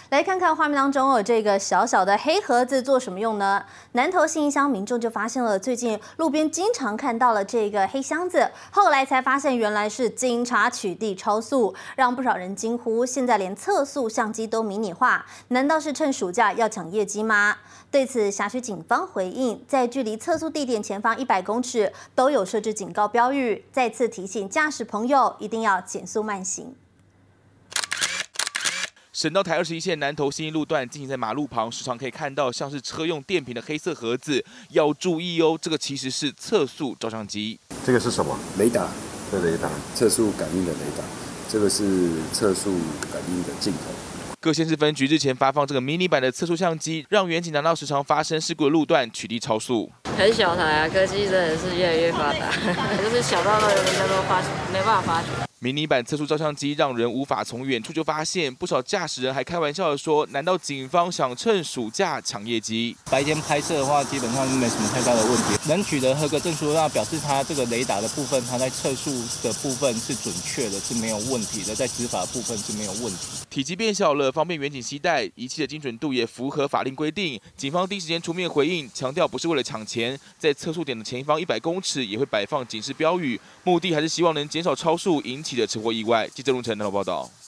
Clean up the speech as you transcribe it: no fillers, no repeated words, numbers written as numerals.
来看看画面当中这个小小的黑盒子做什么用呢？南投信义乡民众就发现了，最近路边经常看到了这个黑箱子，后来才发现原来是警察取缔超速，让不少人惊呼：现在连测速相机都迷你化，难道是趁暑假要抢业绩吗？对此，辖区警方回应，在距离测速地点前方100公尺都有设置警告标语，再次提醒驾驶朋友一定要减速慢行。 省道台21线南投信义路段进行在马路旁，时常可以看到像是车用电瓶的黑色盒子，要注意哦，这个其实是测速照相机。 这个是什么？ 雷达， 对，雷达， 测速感应的雷达，这个是测速感应的镜头。 各县市分局日前发放这个迷你版的测速相机，让远警拿到时常发生事故的路段取缔超速。 很小台啊，科技真的是越来越发达，就是小到人家都没办法发觉。 迷你版测速照相机让人无法从远处就发现，不少驾驶人还开玩笑的说：“难道警方想趁暑假抢业绩？” 白天拍摄的话，基本上没什么太大的问题。能取得合格证书，那表示它这个雷达的部分，它在测速的部分是准确的，是没有问题的，在执法部分是没有问题。 体积变小了，方便远景携带，仪器的精准度也符合法令规定。警方第一时间出面回应，强调不是为了抢钱，在测速点的前方100公尺也会摆放警示标语，目的还是希望能减少超速引起的车祸意外。记者陆晨南投报道。